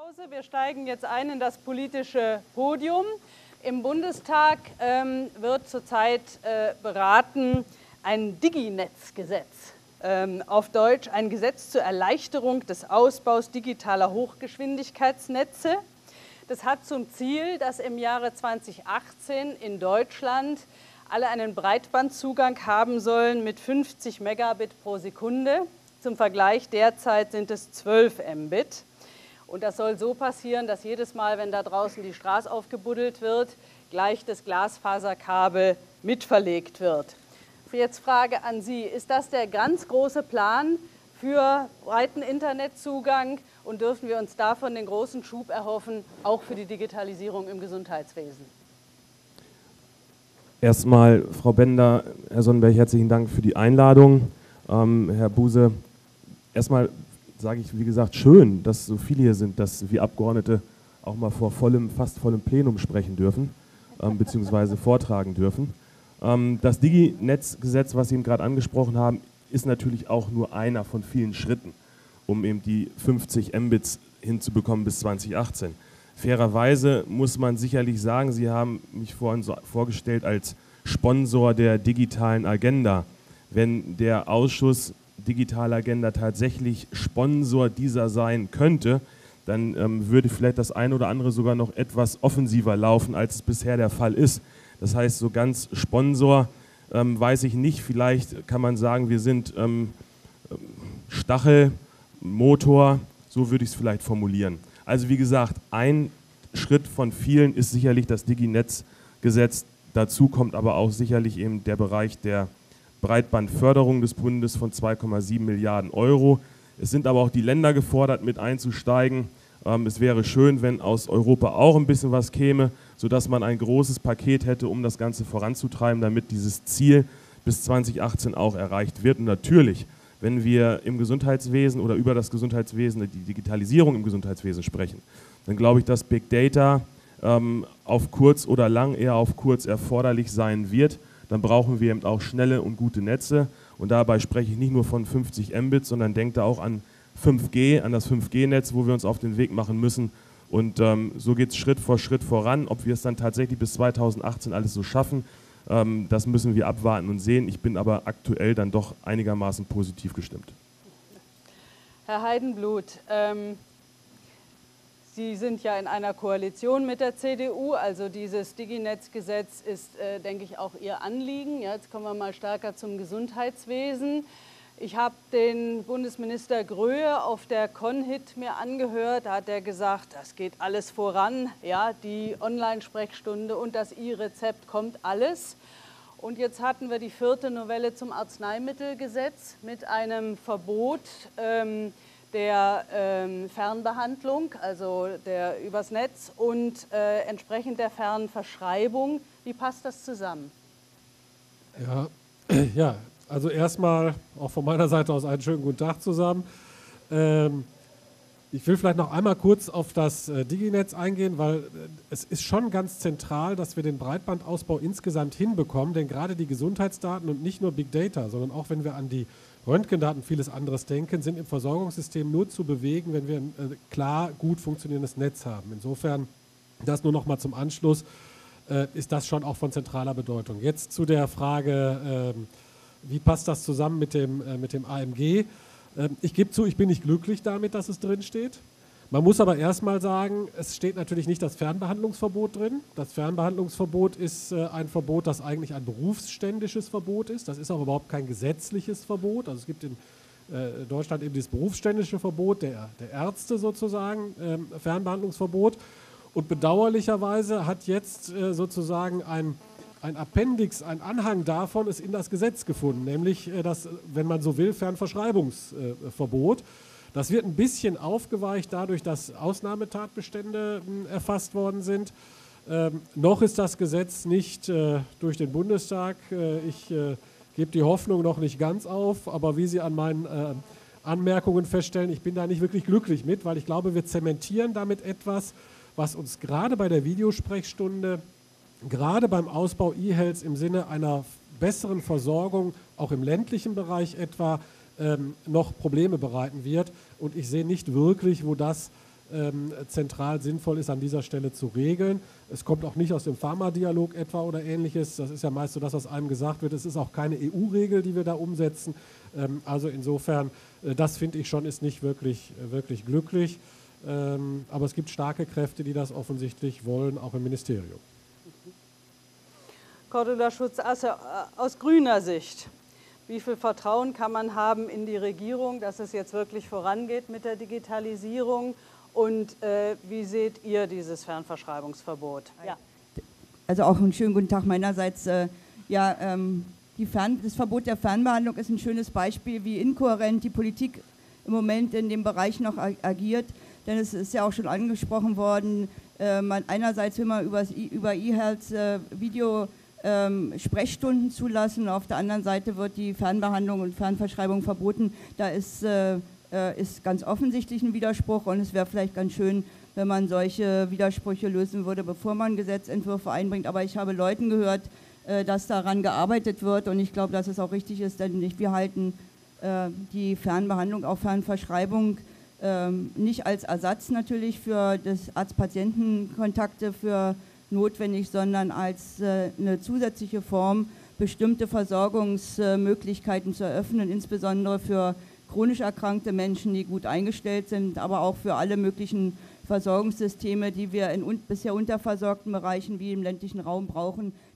Pause. Wir steigen jetzt ein in das politische Podium. Im Bundestag wird zurzeit beraten ein Diginetzgesetz. Auf Deutsch ein Gesetz zur Erleichterung des Ausbaus digitaler Hochgeschwindigkeitsnetze. Das hat zum Ziel, dass im Jahre 2018 in Deutschland alle einen Breitbandzugang haben sollen mit 50 Megabit pro Sekunde. Zum Vergleich, derzeit sind es 12 Mbit. Und das soll so passieren, dass jedes Mal, wenn da draußen die Straße aufgebuddelt wird, gleich das Glasfaserkabel mitverlegt wird. Jetzt Frage an Sie, ist das der ganz große Plan für breiten Internetzugang und dürfen wir uns davon den großen Schub erhoffen, auch für die Digitalisierung im Gesundheitswesen? Erstmal, Frau Bender, Herr Sonnenberg, herzlichen Dank für die Einladung. Herr Buse, erstmal sage ich, wie gesagt, schön, dass so viele hier sind, dass wir Abgeordnete auch mal vor fast vollem Plenum sprechen dürfen, beziehungsweise vortragen dürfen. Das Diginetzgesetz, was Sie eben gerade angesprochen haben, ist natürlich auch nur einer von vielen Schritten, um eben die 50 Mbits hinzubekommen bis 2018. Fairerweise muss man sicherlich sagen, Sie haben mich vorhin so vorgestellt als Sponsor der digitalen Agenda. Wenn der Ausschuss Digitale Agenda tatsächlich Sponsor dieser sein könnte, dann würde vielleicht das eine oder andere sogar noch etwas offensiver laufen, als es bisher der Fall ist. Das heißt, so ganz Sponsor weiß ich nicht. Vielleicht kann man sagen, wir sind Stachel, Motor, so würde ich es vielleicht formulieren. Also wie gesagt, ein Schritt von vielen ist sicherlich das Diginetzgesetz. Dazu kommt aber auch sicherlich eben der Bereich der Breitbandförderung des Bundes von 2,7 Milliarden Euro. Es sind aber auch die Länder gefordert, mit einzusteigen. Es wäre schön, wenn aus Europa auch ein bisschen was käme, sodass man ein großes Paket hätte, um das Ganze voranzutreiben, damit dieses Ziel bis 2018 auch erreicht wird. Und natürlich, wenn wir im Gesundheitswesen oder über das Gesundheitswesen, die Digitalisierung im Gesundheitswesen sprechen, dann glaube ich, dass Big Data auf kurz oder lang, eher auf kurz erforderlich sein wird. Dann brauchen wir eben auch schnelle und gute Netze. Und dabei spreche ich nicht nur von 50 Mbit, sondern denke da auch an 5G, an das 5G-Netz, wo wir uns auf den Weg machen müssen. Und so geht es Schritt vor Schritt voran. Ob wir es dann tatsächlich bis 2018 alles so schaffen, das müssen wir abwarten und sehen. Ich bin aber aktuell dann doch einigermaßen positiv gestimmt. Herr Heidenblut, Sie sind ja in einer Koalition mit der CDU, also dieses Diginetzgesetz ist, denke ich, auch Ihr Anliegen. Ja, jetzt kommen wir mal stärker zum Gesundheitswesen. Ich habe den Bundesminister Gröhe auf der CONHIT mir angehört, da hat er gesagt, das geht alles voran, ja, die Online-Sprechstunde und das E-Rezept kommt alles. Und jetzt hatten wir die 4. Novelle zum Arzneimittelgesetz mit einem Verbot der Fernbehandlung, also der übers Netz und entsprechend der Fernverschreibung. Wie passt das zusammen? Ja, also erstmal auch von meiner Seite aus einen schönen guten Tag zusammen. Ich will vielleicht noch einmal kurz auf das Diginetz eingehen, weil es ist schon ganz zentral, dass wir den Breitbandausbau insgesamt hinbekommen, denn gerade die Gesundheitsdaten und nicht nur Big Data, sondern auch wenn wir an die Röntgendaten und vieles anderes denken, sind im Versorgungssystem nur zu bewegen, wenn wir ein klar gut funktionierendes Netz haben. Insofern, das nur noch mal zum Anschluss, ist das schon auch von zentraler Bedeutung. Jetzt zu der Frage, wie passt das zusammen mit dem AMG? Ich gebe zu, ich bin nicht glücklich damit, dass es drin steht. Man muss aber erstmal sagen, es steht natürlich nicht das Fernbehandlungsverbot drin. Das Fernbehandlungsverbot ist ein Verbot, das eigentlich ein berufsständisches Verbot ist. Das ist auch überhaupt kein gesetzliches Verbot. Also es gibt in Deutschland eben dieses berufsständische Verbot der Ärzte sozusagen, Fernbehandlungsverbot. Und bedauerlicherweise hat jetzt sozusagen ein Appendix, ein Anhang davon ist in das Gesetz gefunden, nämlich das, wenn man so will, Fernverschreibungsverbot. Das wird ein bisschen aufgeweicht dadurch, dass Ausnahmetatbestände erfasst worden sind. Noch ist das Gesetz nicht durch den Bundestag. Ich gebe die Hoffnung noch nicht ganz auf, aber wie Sie an meinen Anmerkungen feststellen, ich bin da nicht wirklich glücklich mit, weil ich glaube, wir zementieren damit etwas, was uns gerade bei der Videosprechstunde, gerade beim Ausbau E-Health im Sinne einer besseren Versorgung, auch im ländlichen Bereich etwa, noch Probleme bereiten wird. Und ich sehe nicht wirklich, wo das zentral sinnvoll ist, an dieser Stelle zu regeln. Es kommt auch nicht aus dem Pharma-Dialog etwa oder ähnliches. Das ist ja meist so, dass aus einem gesagt wird. Es ist auch keine EU-Regel, die wir da umsetzen. Also insofern, das finde ich schon, ist nicht wirklich glücklich. Aber es gibt starke Kräfte, die das offensichtlich wollen, auch im Ministerium. Cordula Schulz-Asse, aus grüner Sicht, wie viel Vertrauen kann man haben in die Regierung, dass es jetzt wirklich vorangeht mit der Digitalisierung? Und wie seht ihr dieses Fernverschreibungsverbot? Ja. Also auch einen schönen guten Tag meinerseits. Das Verbot der Fernbehandlung ist ein schönes Beispiel, wie inkohärent die Politik im Moment in dem Bereich noch agiert. Denn es ist ja auch schon angesprochen worden, einerseits will man über eHealth Video Sprechstunden zulassen, auf der anderen Seite wird die Fernbehandlung und Fernverschreibung verboten. Da ist ganz offensichtlich ein Widerspruch und es wäre vielleicht ganz schön, wenn man solche Widersprüche lösen würde, bevor man Gesetzentwürfe einbringt. Aber ich habe Leuten gehört, dass daran gearbeitet wird und ich glaube, dass es auch richtig ist, denn wir halten die Fernbehandlung, auch Fernverschreibung, nicht als Ersatz natürlich für das Arzt-Patienten-Kontakte für notwendig, sondern als eine zusätzliche Form, bestimmte Versorgungsmöglichkeiten zu eröffnen, insbesondere für chronisch erkrankte Menschen, die gut eingestellt sind, aber auch für alle möglichen Versorgungssysteme, die wir in bisher unterversorgten Bereichen wie im ländlichen Raum brauchen.